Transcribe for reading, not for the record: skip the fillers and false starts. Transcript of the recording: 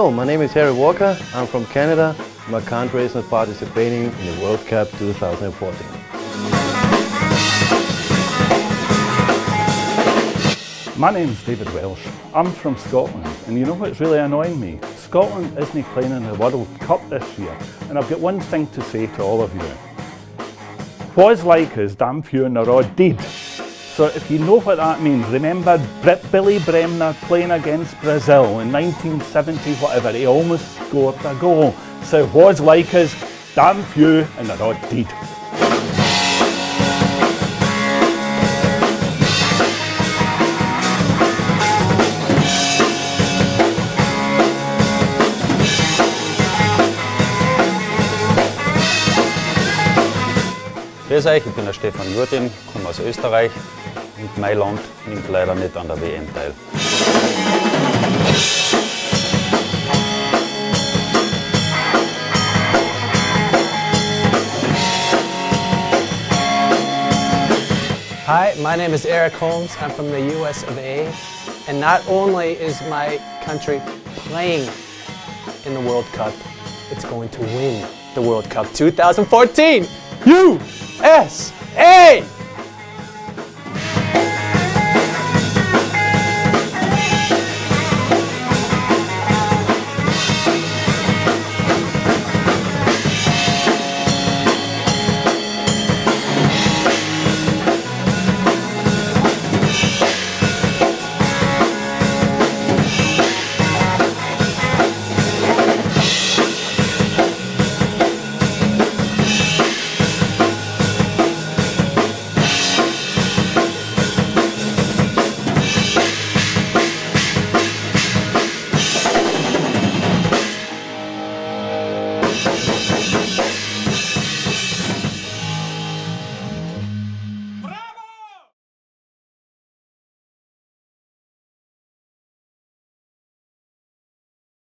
Hello, my name is Harry Walker. I'm from Canada. My country is not participating in the World Cup 2014. My name is David Welsh. I'm from Scotland, and you know what's really annoying me? Scotland isn't playing in the World Cup this year, and I've got one thing to say to all of you. What's like is damn few in the rod deed. So if you know what that means, remember Billy Bremner playing against Brazil in 1970 whatever, he almost scored a goal. So what's like is damn few in the rod deed. Grüß euch, ich bin der Stefan Jurtin, komme aus Österreich und mein Land nimmt leider nicht an der WM teil. Hi, my name is Eric Holmes. I'm from the US of A. And not only is my country playing in the World Cup, it's going to win the World Cup 2014! USA!